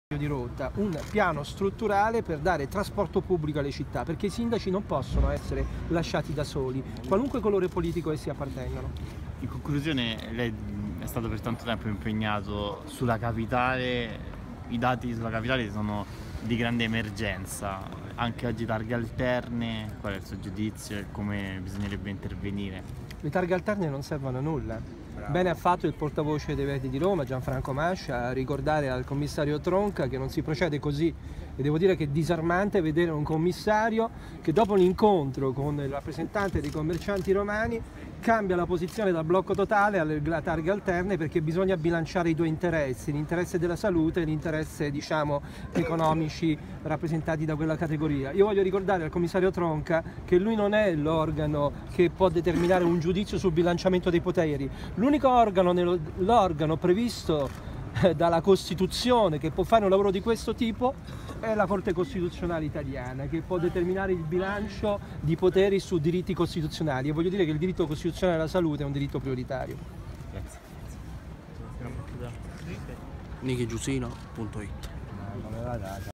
di rotta, un piano strutturale per dare trasporto pubblico alle città, perché i sindaci non possono essere lasciati da soli, qualunque colore politico essi appartengano. In conclusione, lei è stato per tanto tempo impegnato sulla capitale, i dati sulla capitale sono di grande emergenza, anche oggi targhe alterne, qual è il suo giudizio e come bisognerebbe intervenire? Le targhe alterne non servono a nulla. Bene ha fatto il portavoce dei Verdi di Roma, Gianfranco Mascia, a ricordare al commissario Tronca che non si procede così, e devo dire che è disarmante vedere un commissario che dopo l'incontro con il rappresentante dei commercianti romani cambia la posizione dal blocco totale alle targhe alterne, perché bisogna bilanciare i due interessi, l'interesse della salute e l'interesse, diciamo, economici rappresentati da quella categoria. Io voglio ricordare al commissario Tronca che lui non è l'organo che può determinare un giudizio sul bilanciamento dei poteri. L'unico organo, l'organo previsto dalla Costituzione che può fare un lavoro di questo tipo è la Corte Costituzionale italiana, che può determinare il bilancio di poteri su diritti costituzionali, e voglio dire che il diritto costituzionale alla salute è un diritto prioritario. Grazie. nichigiusino.it